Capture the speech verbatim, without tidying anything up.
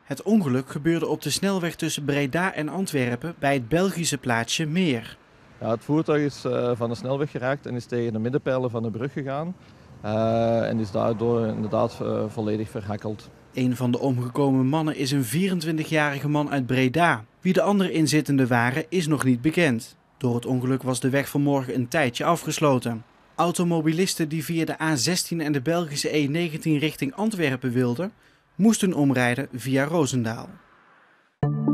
Het ongeluk gebeurde op de snelweg tussen Breda en Antwerpen bij het Belgische plaatsje Meer. Ja, het voertuig is uh, van de snelweg geraakt en is tegen de middenpijlen van de brug gegaan. Uh, en is daardoor inderdaad uh, volledig verhakkeld. Een van de omgekomen mannen is een vierentwintigjarige man uit Breda. Wie de andere inzittenden waren is nog niet bekend. Door het ongeluk was de weg vanmorgen een tijdje afgesloten. Automobilisten die via de A zestien en de Belgische E negentien richting Antwerpen wilden, moesten omrijden via Roosendaal.